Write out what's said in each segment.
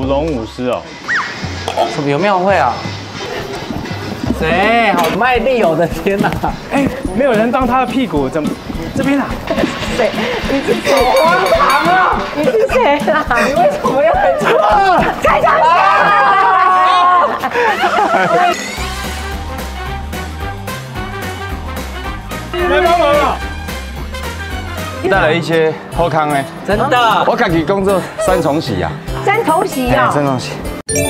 舞龙舞狮哦。 什么有庙会啊？谁？好卖力哦！我的天哪！ 哎，没有人当他的屁股，怎么？这边啊？ 谁？你是谁？荒唐啊！你是谁啦？ 你为什么要来这？ 蔡长霞！ 来帮忙了。 带了一些好康哎， 真的， 我自己工作三重喜啊， 三重喜啊！ 三重喜。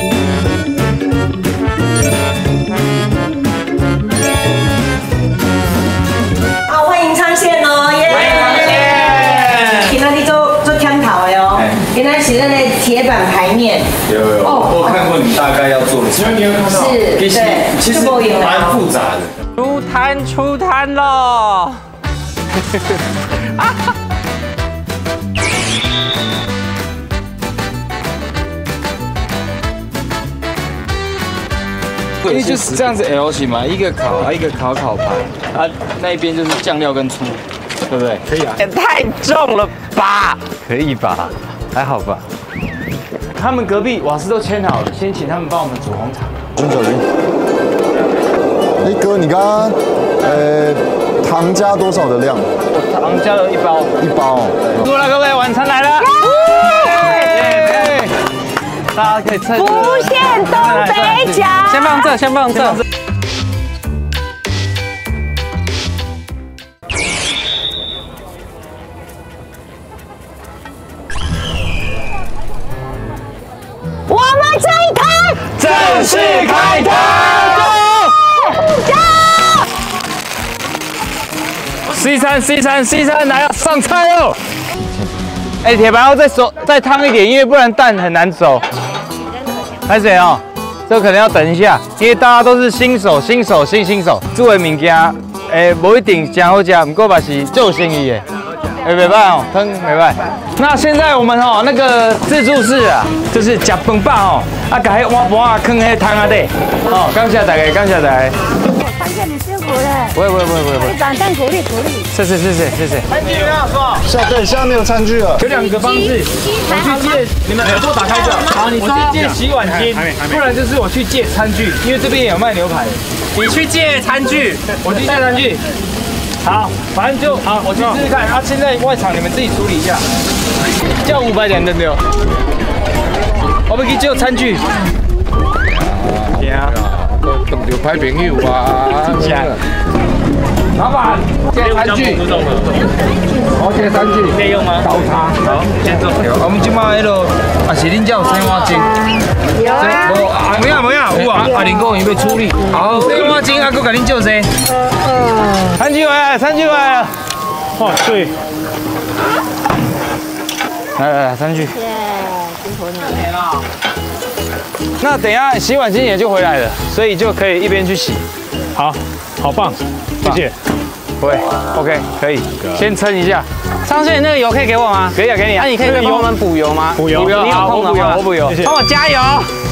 好，欢迎昌宪哦，耶！ 欢迎昌宪。 今仔日做添头的哦，今仔是咱的铁板排面。 有，我看过你大概要做的，请问你有看到？ 是，对， 其实蛮复杂的。 出摊喽！ 因为就是这样子 L 型嘛，一个烤，一个烤盘，啊，那一边就是酱料跟醋，对不对？可以啊。 也太重了吧？ 可以吧？还好吧？他们隔壁瓦斯都签好了，先请他们帮我们煮红茶。 真小心。哎哥，你刚刚糖加多少的量？ 糖加了1包。 1包哦。 祝了各位，晚餐来了。大家可以趁无限东北角。 先放这，先放这。 我们这一摊正式开摊。C3来了，上菜哦！哎，铁板要再烫一点，因为不然蛋很难熟。拍谁哦？这可能要等一下，因为大家都是新手，做的物件，不一定真好吃，不过嘛是做生意的，袂歹哦，汤袂歹。那现在我们哦那个自助式啊，就是吃饭饱哦，啊，把迄碗盘啊放迄汤啊底，哦，感谢大家，感谢大家。 昌宪，你辛苦了。 不会。 掌声鼓励。 谢谢。 餐具没有说。 现在没有餐具了。 有2个方式，我去借，你们耳朵打开就好。我去借洗碗巾，不然就是我去借餐具，因为这边也有卖牛排。 你去借餐具， 我去借餐具。好，反正就好，我去试试看。啊，现在外场你们自己处理一下。叫500人的对。我们去借餐具。 当着歹朋友啊！老板，借餐具，我借餐具， 可以用吗？ 倒茶。 好，先做。 我们今麦迄落也是恁家有生活证。 有啊。 没有，有啊。啊，林公伊要处理。好，生活证啊，佮甲恁借些。餐具回来了。 哇，对。 来，餐具。 辛苦你了。 那等一下洗碗巾也就回来了，所以就可以一边去洗。 好棒，谢谢。 会 ，OK， 可以。先称一下。 昌宪，那个油可以给我吗？ 可以啊，给你啊。 那你可以再帮我们补油吗？ 补油， 你有空的话， 我补油， 谢谢。 帮我加油！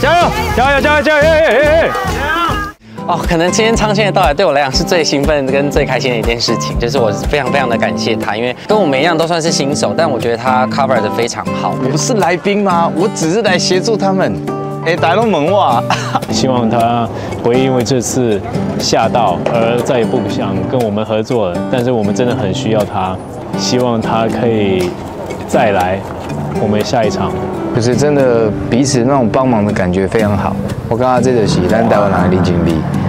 哦，可能今天昌宪的到来对我来讲是最兴奋跟最开心的一件事情，就是我非常的感谢他，因为跟我们一样都算是新手，但我觉得他 cover 的非常好。 我不是来宾吗？我只是来协助他们。大家都问我。 希望他不会因为这次吓到而再也不想跟我们合作了，但是我们真的很需要他，希望他可以再来我们下一场。 就是真的彼此那种帮忙的感觉非常好。我刚刚这就是咱台湾人的人情味。